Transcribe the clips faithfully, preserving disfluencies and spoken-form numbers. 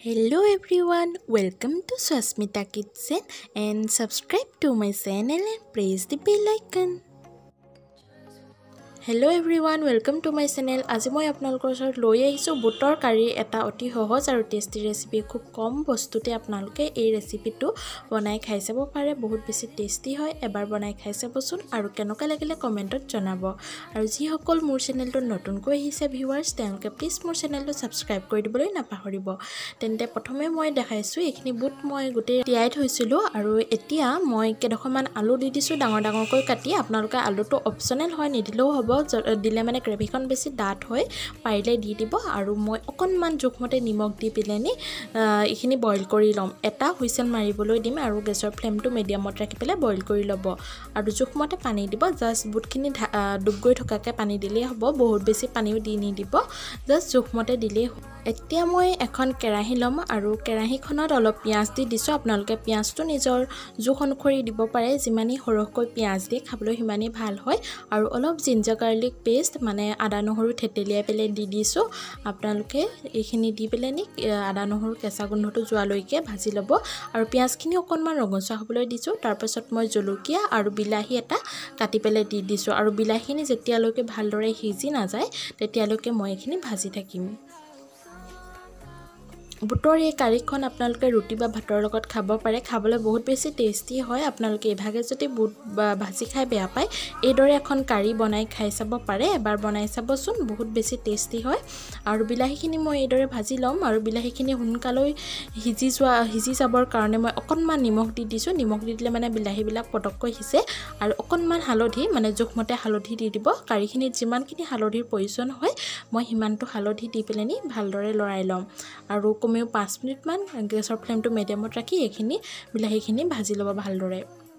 Hello everyone, welcome to Swasmita Kitchen and subscribe to my channel and press the bell icon. Hello everyone, welcome to my channel. আজি মই আপোনালোকৰ ওচৰত লৈ আহিছো বুটৰ কাৰি এটা অতি সহজ আৰু টেষ্টি ৰেচিপি। খুব কম বস্তুতে আপোনালোকে এই ৰেচিপিটো বনাই খাই চাব পাৰে। বহুত বেছি টেষ্টি হয়। এবাৰ বনাই খাই চাবচোন আৰু কেনেকুৱা লাগিলে কমেন্টত জনাব। আৰু যি সকল মোৰ চেনেলটো নতুনকৈ আহিছে ভিউৱাৰ্ছ তেওঁলোকে প্লিজ মোৰ চেনেলটো সাবস্ক্ৰাইব কৰি দিবলৈ নাপাহৰিব। তেন্তে প্ৰথমে মই দেখাইছো এইখিনি বুট মই গোটেই তিয়াই থৈছিলো আৰু এতিয়া মই কেইডখৰমান আলু দি দিছো ডাঙৰ ডাঙৰকৈ কাটি। আপোনালোকে আলুটো অপচনেল হয়, নিদিলেও হ'ব। দিলে মানে গ্ৰেভিখন বেছি ডাঠ হয়, পাৰিলে দি দিব। আৰু মই অকনমান জোখমতে নিমখ দি পিলেনি এইখিনি বইল কৰি লম। এটা হুইসেল মাৰিবলৈ দিম আৰু গেছৰ ফ্লেমটো মিডিয়ামত ৰাখি পেলাই বইল কৰি ল'ব। আৰু জোখমতে পানী দিব। জাস্ট বুটখিনি ডুব গৈ থকাকে পানী দিলেই হ'ব, বহুত বেছি পানীও দি নিদিব, জাস্ট জোখমতে দিলেই হ'ব। এতিয়া মই এখন কেৰাহী লম আৰু কেৰাহীখনত অলপ পিয়াজ দি দিছো। আপোনালোকে পিয়াজটো নিজৰ জোখ অনুসৰি দিব পাৰে। যিমানি সৰহকৈ পিয়াজ দিয়ে খাবলৈ সিমানেই ভাল হয়। আৰু অলপ জিঞ্জাৰ গাৰ্লিক পেষ্ট মানে আদা নহৰু থেতেলিয়াই পেলাই দি দিছো। আপোনালোকে এইখিনি দি পেলাই নি আদা নহৰু কেঁচা গোন্ধটো যোৱালৈকে ভাজি ল'ব। আৰু পিয়াজখিনি অকনমান ৰঙচুৱা হ'বলৈ দিছো। তাৰ পাছত মই জলকীয়া আৰু বিলাহী এটা কাটি পেলাই দি দিছো। আৰু বিলাহীখিনি যেতিয়ালৈকে ভালদৰে সিজি নাযায় তেতিয়ালৈকে মই এইখিনি ভাজি থাকিম। বুটৰ এই কাৰিখন আপোনালোকে ৰুটি বা ভাতৰ লগত খাব পাৰে। খাবলৈ বহুত বেছি টেষ্টি হয়। আপোনালোকে এভাগে যদি বুট ভাজি খাই বেয়া পায় এইদৰে এখন কাৰি বনাই খাই চাব পাৰে। এবাৰ বনাই চাবচোন, বহুত বেছি টেষ্টি হয়। আৰু বিলাহীখিনি মই এইদৰে ভাজি ল'ম আৰু বিলাহীখিনি সোনকালৈ সিজি যোৱা সিজি যাবৰ কাৰণে মই অকনমান নিমখ দি দিছো। নিমখ দি দিলে মানে বিলাহীবিলাক পটককৈ সিজে। আৰু অকনমান হালধি মানে জোখমতে হালধি দি দিব। কাৰিখিনিত যিমানখিনি হালধিৰ প্ৰয়োজন হয় মই সিমানটো হালধি দি পেলানি ভালদৰে লৰাই ল'ম। আৰু কমেও পাঁচ মিনিটমান গেছৰ ফ্লেমটো মিডিয়ামত ৰাখি এইখিনি বিলাহীখিনি ভাজি ল'ব ভালদৰে।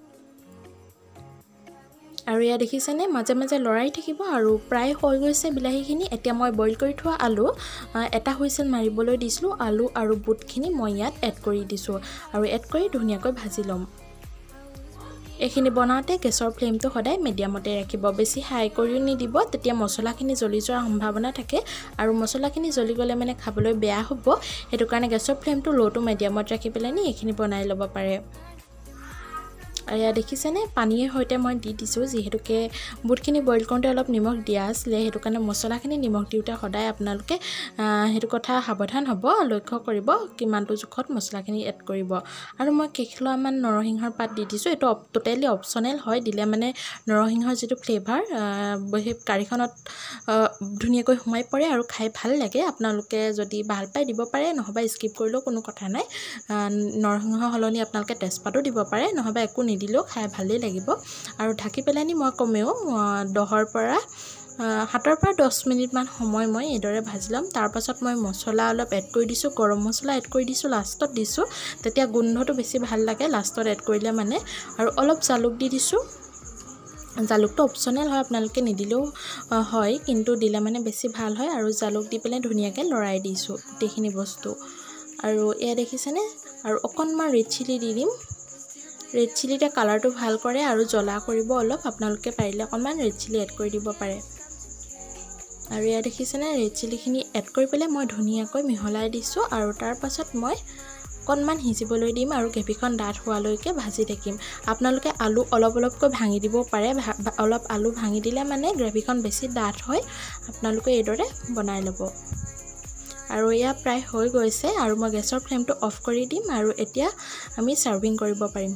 আৰু ইয়া দেখিছেনে মাজে মাজে লৰাই থাকিব। আৰু প্ৰায় হৈ গৈছে বিলাহীখিনি। এতিয়া মই বইল কৰি থোৱা আলু এটা হুইসেল মাৰিবলৈ দিছিলো। আলু আৰু বুটখিনি মই ইয়াত এড কৰি দিছো আৰু এড কৰি ধুনীয়াকৈ ভাজি ল'ম। এইখিনি বনাওঁতে গেছৰ ফ্লেমটো সদায় মিডিয়ামতে ৰাখিব, বেছি হাই কৰিও নিদিব, তেতিয়া মছলাখিনি জ্বলি যোৱাৰ সম্ভাৱনা থাকে। আৰু মছলাখিনি জ্বলি গ'লে মানে খাবলৈ বেয়া হ'ব। সেইটো কাৰণে গেছৰ ফ্লেমটো ল' টু মিডিয়ামত ৰাখি পেলাই নি এইখিনি বনাই ল'ব পাৰে। আৰু ইয়া দেখিছেনে পানীৰ সৈতে মই দি দিছোঁ। যিহেতুকে বুটখিনি বইল কৰোঁতে অলপ নিমখ দিয়া আছিলে, সেইটো কাৰণে মছলাখিনি নিমখ দিওঁতে সদায় আপোনালোকে সেইটো কথা সাৱধান হ'ব, লক্ষ্য কৰিব কিমানটো জোখত মছলাখিনি এড কৰিব। আৰু মই কেইখিলামান নৰসিংহৰ পাত দি দিছোঁ। এইটো টোটেলি অপচনেল হয়, দিলে মানে নৰসিংহৰ যিটো ফ্লেভাৰ সেই কাৰিখনত ধুনীয়াকৈ সোমাই পৰে আৰু খাই ভাল লাগে। আপোনালোকে যদি ভাল পাই দিব পাৰে, নহ'বা স্কিপ কৰিলেও কোনো কথা নাই। নৰসিংহৰ সলনি আপোনালোকে তেজপাতো দিব পাৰে, নহ'বা একো নিদিলেও খাই ভালেই লাগিব। আৰু ঢাকি পেলাই নি মই কমেও দহৰ পৰা সাতৰ পৰা দহ মিনিটমান সময় মই এইদৰে ভাজি ল'ম। তাৰ পাছত মই মছলা অলপ এড কৰি দিছোঁ। গৰম মছলা এড কৰি দিছোঁ, লাষ্টত দিছোঁ, তেতিয়া গোন্ধটো বেছি ভাল লাগে লাষ্টত এড কৰিলে মানে। আৰু অলপ জালুক দি দিছোঁ। জালুকটো অপচনেল হয়, আপোনালোকে নিদিলেও হয়, কিন্তু দিলে মানে বেছি ভাল হয়। আৰু জালুক দি পেলাই ধুনীয়াকৈ লৰাই দিছোঁ গোটেইখিনি বস্তু। আৰু এয়া দেখিছেনে আৰু অকণমান ৰেড চিলি দি দিম। ৰেড চিলিতে কালাৰটো ভাল কৰে আৰু জ্বলা কৰিব অলপ। আপোনালোকে পাৰিলে অকণমান ৰেড চিলি এড কৰি দিব পাৰে। আৰু এয়া দেখিছেনে ৰেড চিলিখিনি এড কৰি পেলাই মই ধুনীয়াকৈ মিহলাই দিছোঁ। আৰু তাৰ পাছত মই অকণমান সিজিবলৈ দিম আৰু গ্ৰেভিখন ডাঠ হোৱালৈকে ভাজি থাকিম। আপোনালোকে আলু অলপ অলপকৈ ভাঙি দিব পাৰে। অলপ আলু ভাঙি দিলে মানে গ্ৰেভিখন বেছি ডাঠ হয়। আপোনালোকে এইদৰে বনাই ল'ব। আৰু এয়া প্ৰায় হৈ গৈছে আৰু মই গেছৰ ফ্লেমটো অফ কৰি দিম। আৰু এতিয়া আমি সাৰ্ভিং কৰিব পাৰিম।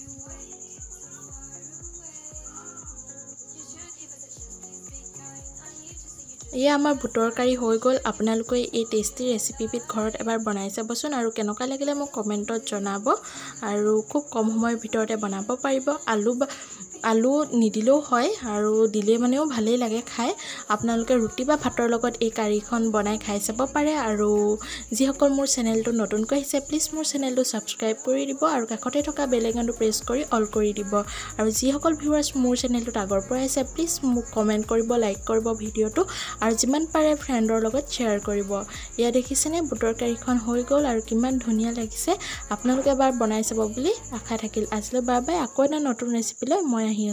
এয়া আমাৰ বুটৰ কাৰি হৈ গ'ল। আপোনালোকে এই টেষ্টি ৰেচিপিবিধ ঘৰত এবাৰ বনাই চাবচোন আৰু কেনেকুৱা লাগিলে মোক কমেণ্টত জনাব। আৰু খুব কম সময়ৰ ভিতৰতে বনাব পাৰিব। আলু আলু নিদিলেও হয় আৰু দিলে মানেও ভালেই লাগে খাই। আপোনালোকে ৰুটি বা ভাতৰ লগত এই কাৰিখন বনাই খাই চাব পাৰে। আৰু যিসকল মোৰ চেনেলটো নতুনকৈ আহিছে প্লিজ মোৰ চেনেলটো ছাবস্ক্ৰাইব কৰি দিব আৰু কাষতে থকা বেল আইকনটো প্ৰেছ কৰি অল কৰি দিব। আৰু যিসকল ভিউৱাৰ্ছ মোৰ চেনেলটোত আগৰ পৰা আহিছে প্লিজ মোক কমেণ্ট কৰিব, লাইক কৰিব ভিডিঅ'টো আৰু যিমান পাৰে ফ্ৰেণ্ডৰ লগত শ্বেয়াৰ কৰিব। এয়া দেখিছেনে বুটৰ কাৰিখন হৈ গ'ল আৰু কিমান ধুনীয়া লাগিছে। আপোনালোকে এবাৰ বনাই চাব বুলি আশা থাকিল। আজিলৈ বাই বাই। আকৌ এটা নতুন ৰেচিপি লৈ মই আহিম।